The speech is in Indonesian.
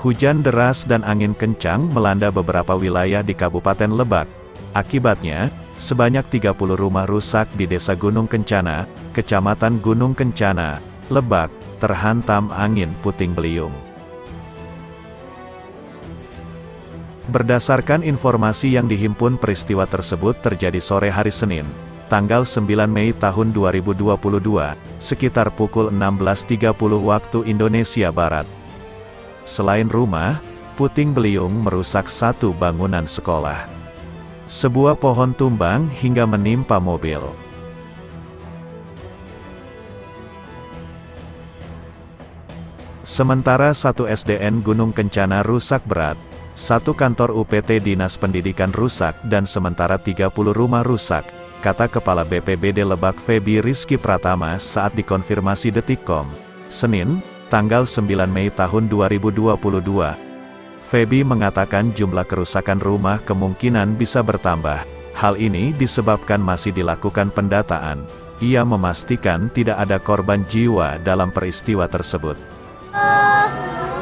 Hujan deras dan angin kencang melanda beberapa wilayah di Kabupaten Lebak. Akibatnya, sebanyak 30 rumah rusak di Desa Gunung Kencana, Kecamatan Gunung Kencana, Lebak, terhantam angin puting beliung. Berdasarkan informasi yang dihimpun, peristiwa tersebut terjadi sore hari Senin, tanggal 9 Mei tahun 2022, sekitar pukul 16.30 waktu Indonesia Barat. Selain rumah, puting beliung merusak satu bangunan sekolah. Sebuah pohon tumbang hingga menimpa mobil. Sementara satu SDN Gunung Kencana rusak berat, satu kantor UPT Dinas Pendidikan rusak dan sementara 30 rumah rusak, kata Kepala BPBD Lebak Feby Rizky Pratama saat dikonfirmasi Detikcom, Senin, tanggal 9 Mei tahun 2022. Feby mengatakan jumlah kerusakan rumah kemungkinan bisa bertambah. Hal ini disebabkan masih dilakukan pendataan. Ia memastikan tidak ada korban jiwa dalam peristiwa tersebut.